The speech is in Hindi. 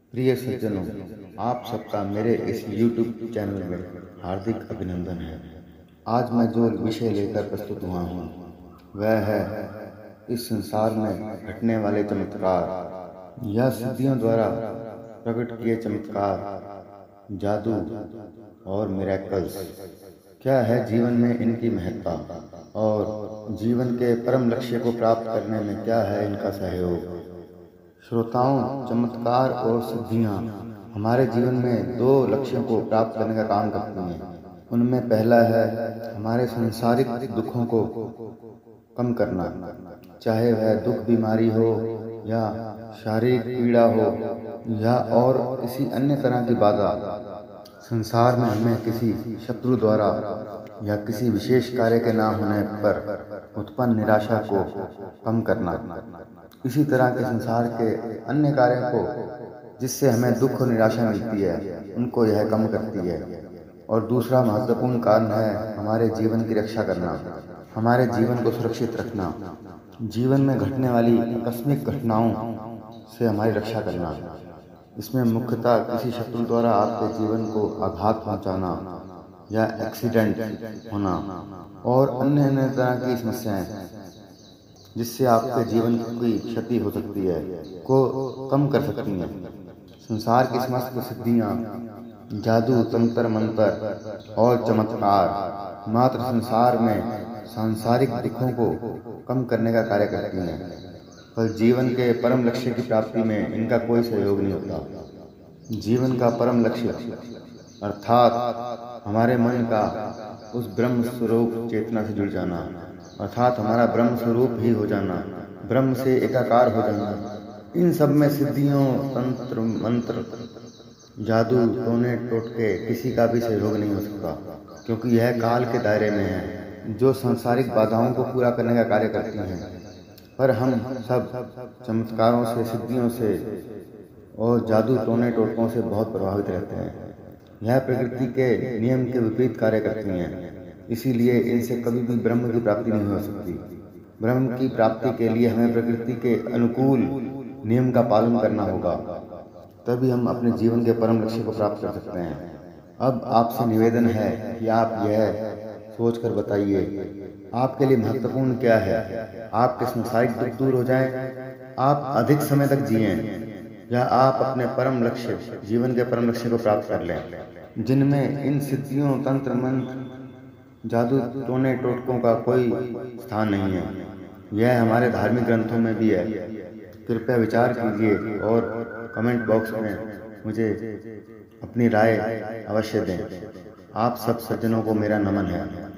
प्रिय सज्जनों, आप सबका मेरे इस YouTube चैनल में हार्दिक अभिनंदन है। आज मैं जो विषय लेकर प्रस्तुत हुआ हूँ वह है इस संसार में घटने वाले चमत्कार या सिद्धियों द्वारा प्रकट किए चमत्कार, जादू और मिरेकल्स। क्या है जीवन में इनकी महत्ता और जीवन के परम लक्ष्य को प्राप्त करने में क्या है इनका सहयोग। श्रोताओं, चमत्कार और सिद्धियां हमारे जीवन में दो लक्ष्यों को प्राप्त करने का काम करती हैं। उनमें पहला है हमारे सांसारिक दुखों को कम करना, चाहे वह दुख बीमारी हो या शारीरिक पीड़ा हो या और किसी अन्य तरह की बाधा। संसार में हमें किसी शत्रु द्वारा या किसी विशेष कार्य के ना होने पर उत्पन्न निराशा को कम करना। इसी तरह के संसार के अन्य कार्यों को जिससे हमें दुख और निराशा मिलती है उनको यह कम करती है। और दूसरा महत्वपूर्ण कारण है हमारे जीवन की रक्षा करना, हमारे जीवन को सुरक्षित रखना, जीवन में घटने वाली आकस्मिक घटनाओं से हमारी रक्षा करना। इसमें मुख्यतः किसी शत्रु द्वारा आपके जीवन को आघात पहुंचाना या एक्सीडेंट होना और अन्य तरह की समस्याएं जिससे आपके जीवन की क्षति हो सकती है को कम कर सकती हैं। संसार की समस्त सिद्धियां, जादू, तंत्र मंत्र और चमत्कार मात्र संसार में सांसारिक दुखों को कम करने का कार्य करती हैं, पर जीवन के परम लक्ष्य की प्राप्ति में इनका कोई सहयोग नहीं होता। जीवन का परम लक्ष्य अर्थात हमारे मन का उस ब्रह्म स्वरूप चेतना से जुड़ जाना, अर्थात हमारा ब्रह्म स्वरूप ही हो जाना, ब्रह्म से एकाकार हो जाना। इन सब में सिद्धियों, तंत्र मंत्र, जादू, टोने टोटके किसी का भी सहयोग नहीं हो सकता, क्योंकि यह काल के दायरे में है जो सांसारिक बाधाओं को पूरा करने का कार्य करती हैं। पर हम सब चमत्कारों से, सिद्धियों से और जादू, टोने टोटकों से बहुत प्रभावित रहते हैं। यह प्रकृति के नियम के विपरीत कार्य करती हैं, इसीलिए इनसे कभी भी ब्रह्म की प्राप्ति नहीं हो सकती। ब्रह्म की प्राप्ति के लिए हमें प्रकृति के अनुकूल नियम का पालन करना होगा, तभी हम अपने जीवन के परम लक्ष्य को प्राप्त कर सकते हैं। अब आपसे निवेदन है कि आप यह सोचकर बताइए, आपके लिए महत्वपूर्ण क्या है। आपके सांसारिक दुख दूर हो जाएं, आप अधिक समय तक जिएं, या आप अपने परम लक्ष्य, जीवन के परम लक्ष्य को प्राप्त कर लें, जिनमें इन सिद्धियों, तंत्र मंत्र, जादू, टोने टोटकों का कोई स्थान नहीं है। यह हमारे धार्मिक ग्रंथों में भी है। कृपया विचार कीजिए और कमेंट बॉक्स में मुझे अपनी राय अवश्य दें। आप सब सज्जनों को मेरा नमन है।